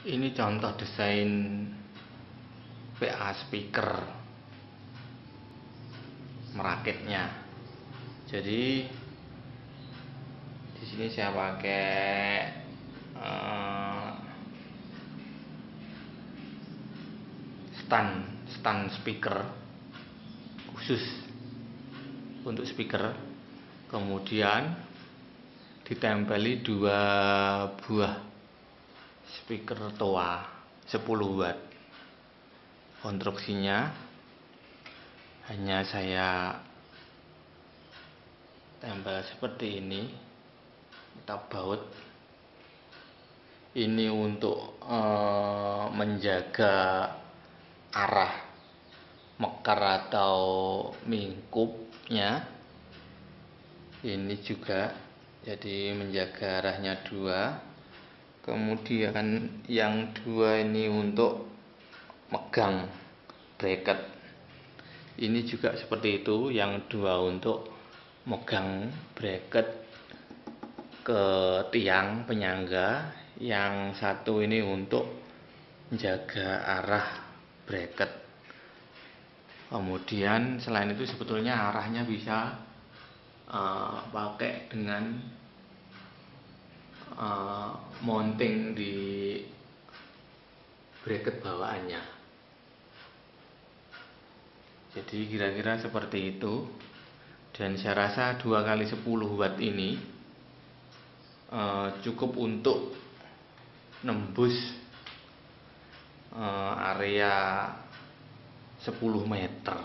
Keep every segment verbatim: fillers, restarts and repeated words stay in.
Ini contoh desain P A speaker merakitnya. Jadi di sini saya pakai uh, stand stand speaker khusus untuk speaker, kemudian ditempeli dua buah speaker toa sepuluh watt. Konstruksinya hanya saya tempel seperti ini, kita baut. Ini untuk eh, menjaga arah mekar atau mingkupnya. Ini juga jadi menjaga arahnya dua. Kemudian yang dua ini untuk megang bracket. Ini juga seperti itu, yang dua untuk megang bracket ke tiang penyangga, yang satu ini untuk menjaga arah bracket. Kemudian selain itu sebetulnya arahnya bisa uh, pakai dengan uh, mounting di bracket bawaannya. Jadi kira-kira seperti itu. Dan saya rasa dua kali sepuluh watt ini uh, cukup untuk nembus uh, area sepuluh meter.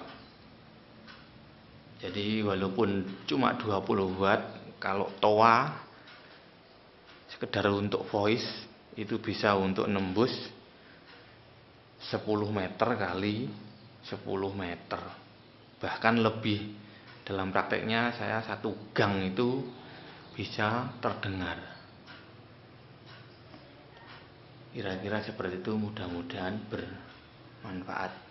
Jadi walaupun cuma dua puluh watt, kalau toa sekedar untuk voice itu bisa untuk nembus sepuluh meter kali sepuluh meter, bahkan lebih. Dalam prakteknya saya satu gang itu bisa terdengar. Kira-kira seperti itu, mudah-mudahan bermanfaat.